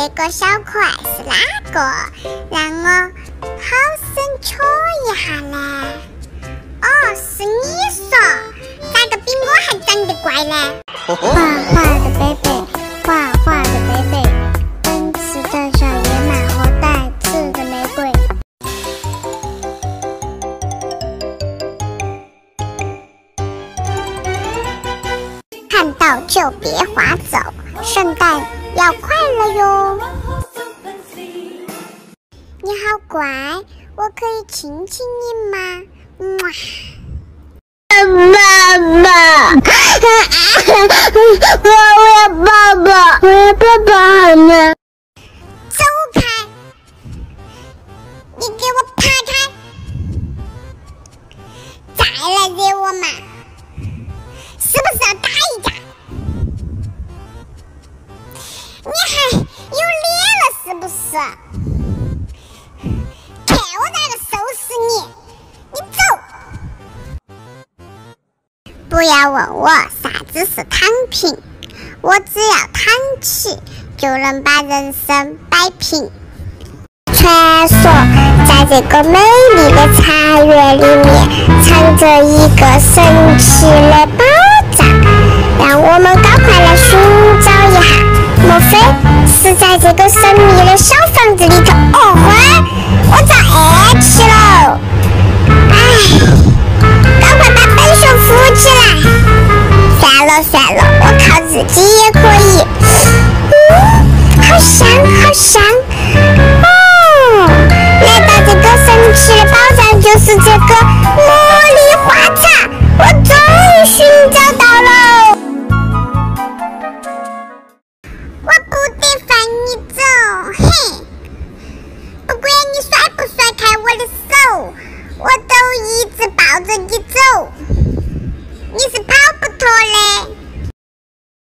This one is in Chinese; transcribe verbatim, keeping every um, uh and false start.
这个小可爱是哪个？让我好生瞧一下呢。哦，是你说，咋个比我还长得乖呢？ 花花的贝贝，花花的贝贝，奔驰的小野马和带刺的玫瑰。 看到就别划走，圣诞要快乐哟！你好乖，我可以亲亲你吗？么。 爸爸，我我要爸爸，我要爸爸好吗？ 走开！你给我爬开！再来惹我嘛，是不是要打一架？你还有脸了是不是？看我咋个收拾你！你走！不要问我啥子是躺平，我只要躺起就能把人生摆平。传说在这个美丽的茶园里面藏着一个神奇的宝藏，让我们赶快来寻找一下。莫非是在这个神秘的小房子里头？哦豁，我遭暗器了！哎，赶快把本熊扶起来！算了算了，我靠自己也可以。嗯，好香好香！哦，难道这个神奇的宝藏就是这个魔力花茶？我终于寻找到了！我不得放你走，嘿！不管你甩不甩开我的手，我都一直抱着你走。